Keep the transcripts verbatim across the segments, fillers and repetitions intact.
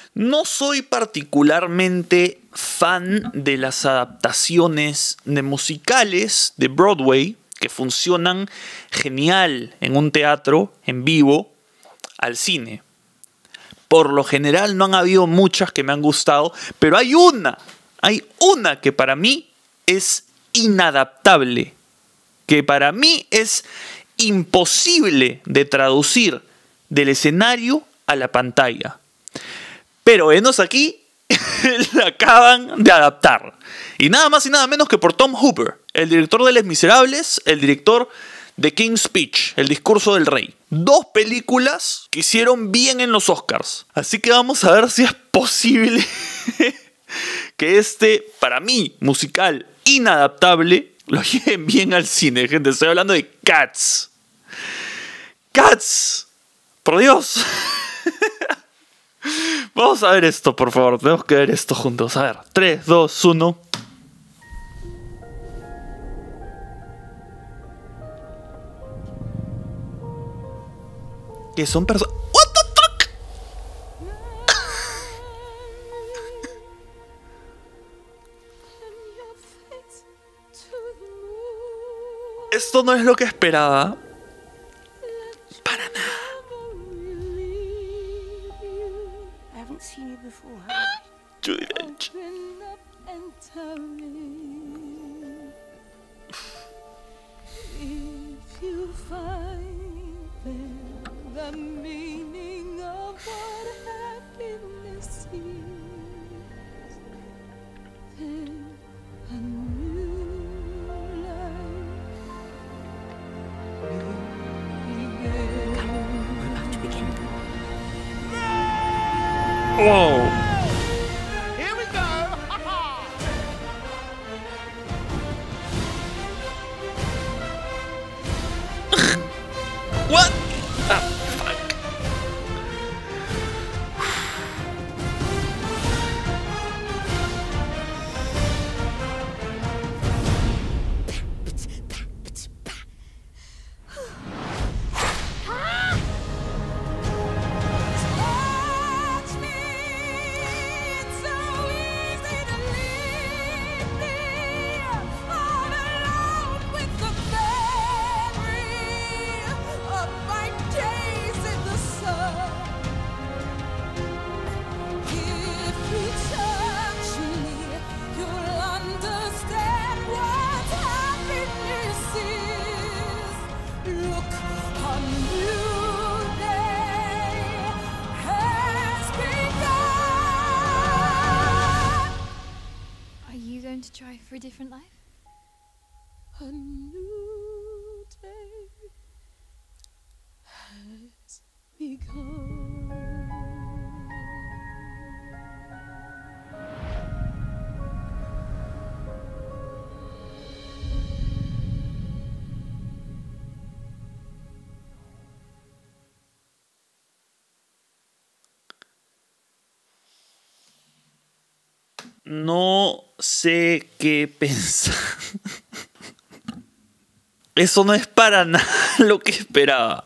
No soy particularmente fan de las adaptaciones de musicales de Broadway que funcionan genial en un teatro en vivo al cine. Por lo general no han habido muchas que me han gustado, pero hay una, hay una que para mí es inadaptable, que para mí es imposible de traducir del escenario a la pantalla. Pero enos aquí la acaban de adaptar. Y nada más y nada menos que por Tom Hooper, el director de Les Miserables, el director de King's Speech, El discurso del rey. Dos películas que hicieron bien en los Oscars. Así que vamos a ver si es posible que este, para mí, musical inadaptable, lo lleven bien al cine, gente. Estoy hablando de Cats. Cats. Por Dios. Vamos a ver esto, por favor. Tenemos que ver esto juntos. A ver. tres, dos, uno. Que son personas... What the fuck? Esto no es lo que esperaba. Para nada. Judi Dench. Wow. Here we go. What? Ah, fuck. To try for a different life? A new day has begun. No sé qué pensar. Eso no es para nada lo que esperaba.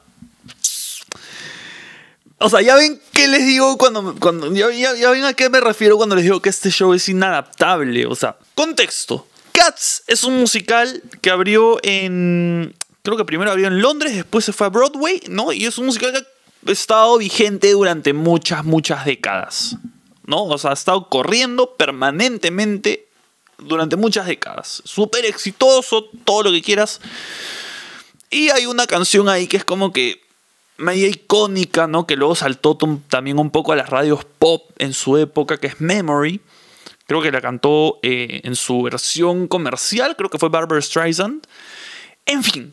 O sea, ya ven qué les digo cuando... cuando ya, ya, ya ven a qué me refiero cuando les digo que este show es inadaptable. O sea, contexto. Cats es un musical que abrió en... Creo que primero abrió en Londres, después se fue a Broadway, ¿no? Y es un musical que ha estado vigente durante muchas, muchas décadas, ¿no? O sea, ha estado corriendo permanentemente durante muchas décadas. Súper exitoso, todo lo que quieras. Y hay una canción ahí que es como que media icónica, ¿no? Que luego saltó también un poco a las radios pop en su época, que es Memory. Creo que la cantó eh, en su versión comercial, creo que fue Barbra Streisand. En fin.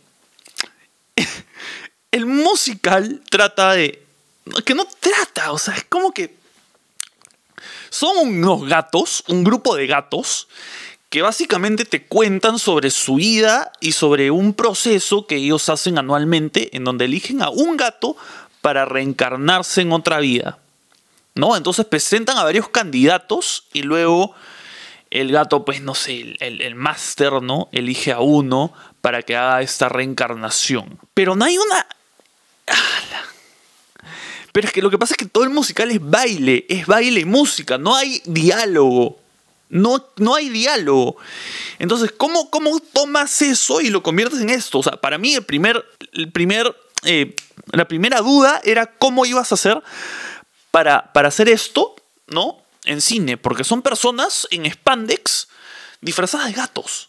El musical trata de... Que no trata, o sea, es como que... Son unos gatos, un grupo de gatos, que básicamente te cuentan sobre su vida y sobre un proceso que ellos hacen anualmente en donde eligen a un gato para reencarnarse en otra vida, ¿no? Entonces presentan a varios candidatos y luego el gato, pues no sé, el, el, el máster, ¿no? Elige a uno para que haga esta reencarnación. Pero no hay una... Pero es que lo que pasa es que todo el musical es baile, es baile y música, no hay diálogo. No, no hay diálogo. Entonces, ¿cómo, ¿cómo tomas eso y lo conviertes en esto? O sea, para mí el primer, el primer, eh, la primera duda era cómo ibas a hacer para, para hacer esto, ¿no? En cine, porque son personas en spandex disfrazadas de gatos.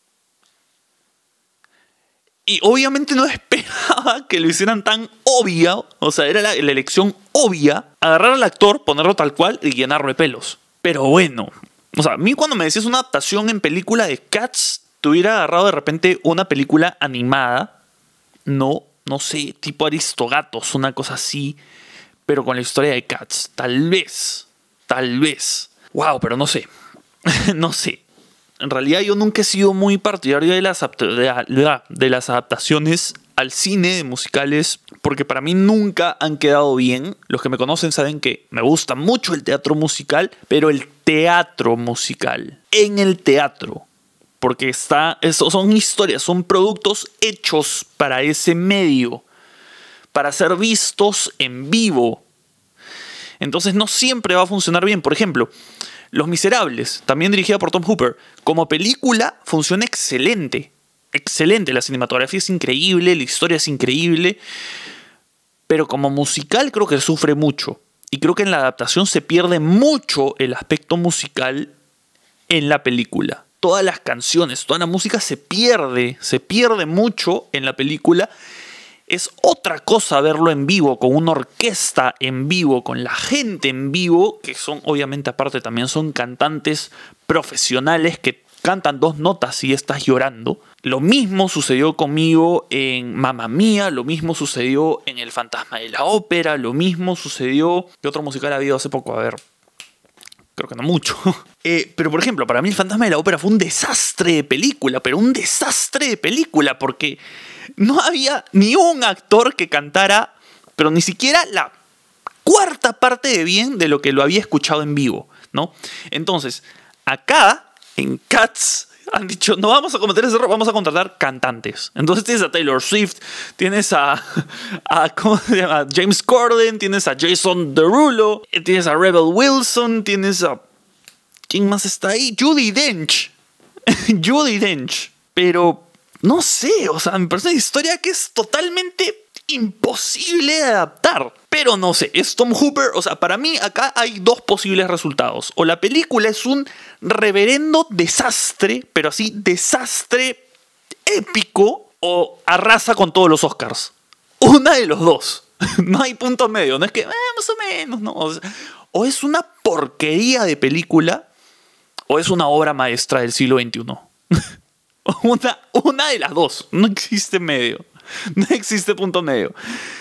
Y obviamente no esperaba que lo hicieran tan obvia, o sea, era la, la elección obvia, agarrar al actor, ponerlo tal cual y llenarlo de pelos. Pero bueno, o sea, a mí cuando me decías una adaptación en película de Cats, te hubiera agarrado de repente una película animada, no, no sé, tipo Aristogatos, una cosa así, pero con la historia de Cats, tal vez, tal vez. Wow, pero no sé, no sé. En realidad yo nunca he sido muy partidario de las, de, de las adaptaciones al cine de musicales, porque para mí nunca han quedado bien. Los que me conocen saben que me gusta mucho el teatro musical, pero el teatro musical, en el teatro, porque está, eso son historias, son productos hechos para ese medio, para ser vistos en vivo. Entonces no siempre va a funcionar bien. Por ejemplo, Los Miserables, también dirigida por Tom Hooper, como película funciona excelente. Excelente, la cinematografía es increíble, la historia es increíble, pero como musical creo que sufre mucho. Y creo que en la adaptación se pierde mucho el aspecto musical en la película. Todas las canciones, toda la música se pierde, se pierde mucho en la película. Es otra cosa verlo en vivo, con una orquesta en vivo, con la gente en vivo, que son, obviamente, aparte también son cantantes profesionales que cantan dos notas y estás llorando. Lo mismo sucedió conmigo en Mamma Mía, lo mismo sucedió en El Fantasma de la Ópera, lo mismo sucedió... ¿Qué otro musical ha habido hace poco? A ver, creo que no mucho. Eh, pero, por ejemplo, para mí El Fantasma de la Ópera fue un desastre de película, pero un desastre de película, porque no había ni un actor que cantara, pero ni siquiera la cuarta parte de bien de lo que lo había escuchado en vivo, ¿no? Entonces, acá, en Cats, han dicho, no vamos a cometer ese error, vamos a contratar cantantes. Entonces tienes a Taylor Swift, tienes a, a, ¿cómo se llama? James Corden, tienes a Jason Derulo, tienes a Rebel Wilson, tienes a... ¿Quién más está ahí? Judi Dench. Judi Dench. Pero, no sé, o sea, me parece una historia que es totalmente imposible de adaptar. Pero no sé, es Tom Hooper. O sea, para mí acá hay dos posibles resultados. O la película es un reverendo desastre, pero así, desastre épico, o arrasa con todos los Oscars. Una de los dos. No hay punto medio. No es que, eh, más o menos, no. O sea, o es una porquería de película, o es una obra maestra del siglo veintiuno. una, una de las dos. No existe medio. No existe punto medio.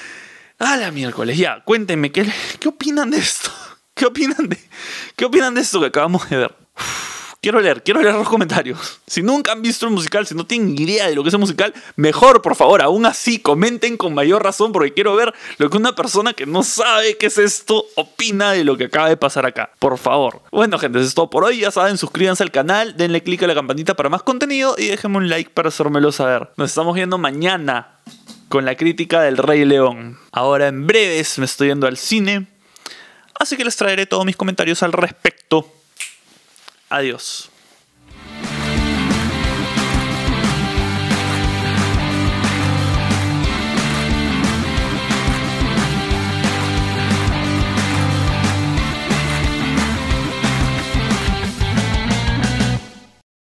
A la miércoles, ya, cuéntenme, ¿qué, qué opinan de esto? ¿Qué opinan de, ¿Qué opinan de esto que acabamos de ver? Uf, quiero leer, quiero leer los comentarios. Si nunca han visto un musical, si no tienen idea de lo que es un musical, mejor, por favor, aún así, comenten con mayor razón, porque quiero ver lo que una persona que no sabe qué es esto opina de lo que acaba de pasar acá. Por favor. Bueno, gente, eso es todo por hoy. Ya saben, suscríbanse al canal, denle click a la campanita para más contenido y déjenme un like para hacérmelo saber. Nos estamos viendo mañana con la crítica del Rey León. Ahora en breves me estoy yendo al cine, así que les traeré todos mis comentarios al respecto. Adiós.